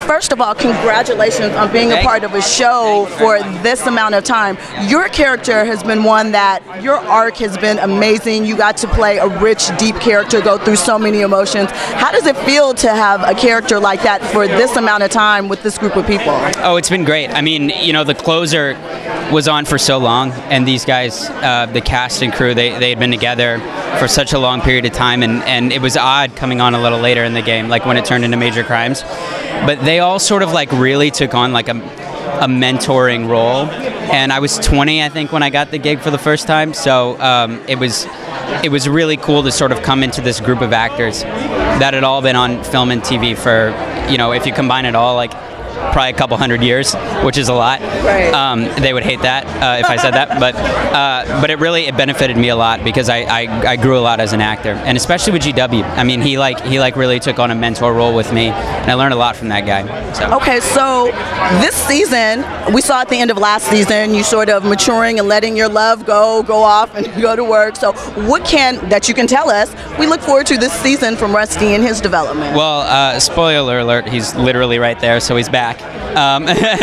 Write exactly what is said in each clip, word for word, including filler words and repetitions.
first of all, congratulations on being a part of a show for this amount of time. Your character has been one that, your arc has been amazing. You got to play a rich, deep character, go through so many emotions. How does it feel to have a character like that for this amount of time with this group of people? Oh, it's been great. I mean, you know, the closer was on for so long, and these guys, uh, the cast and crew, they, they had been together for such a long period of time, and, and it was odd coming on a little later in the game, like when it turned into Major Crimes. But they all sort of like really took on like a, a mentoring role, and I was twenty, I think, when I got the gig for the first time, so um, it was it was really cool to sort of come into this group of actors that had all been on film and T V for, you know, if you combine it all, like probably a couple hundred years, which is a lot. Right. Um, they would hate that uh, if I said that, but uh, but it really it benefited me a lot because I, I, I grew a lot as an actor, and especially with G W. I mean, he like he like really took on a mentor role with me, and I learned a lot from that guy. So. Okay, so this season, we saw at the end of last season, you sort of maturing and letting your love go, go off and go to work. So what can, that you can tell us, we look forward to this season from Rusty and his development? Well, uh, spoiler alert, he's literally right there, so he's back. Um,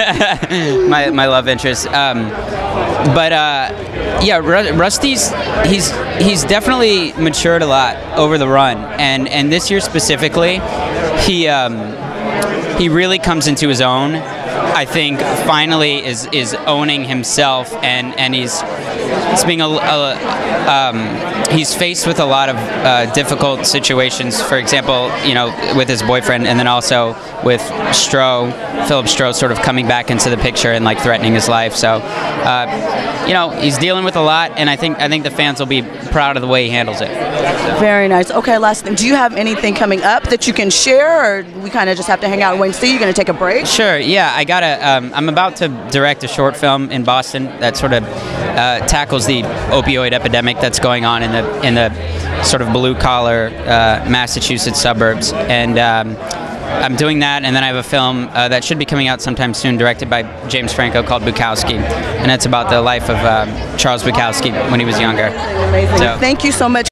my, my love interest. Um, but uh, yeah, Rusty's, he's, he's definitely matured a lot over the run. And, and this year specifically, he, um, he really comes into his own. I think finally is is owning himself, and and he's it's being a, a um, he's faced with a lot of uh, difficult situations. For example, you know, with his boyfriend, and then also with Stroh, Philip Stroh, sort of coming back into the picture and like threatening his life. So, uh, you know, he's dealing with a lot, and I think I think the fans will be proud of the way he handles it. Very nice. Okay, last thing. Do you have anything coming up that you can share, or we kind of just have to hang out and wait and see? You're going to take a break? Sure. Yeah, I got. Um, I'm about to direct a short film in Boston that sort of uh, tackles the opioid epidemic that's going on in the in the sort of blue collar uh, Massachusetts suburbs, and um, I'm doing that. And then I have a film uh, that should be coming out sometime soon, directed by James Franco, called Bukowski, and it's about the life of um, Charles Bukowski when he was younger. Amazing. So, thank you so much.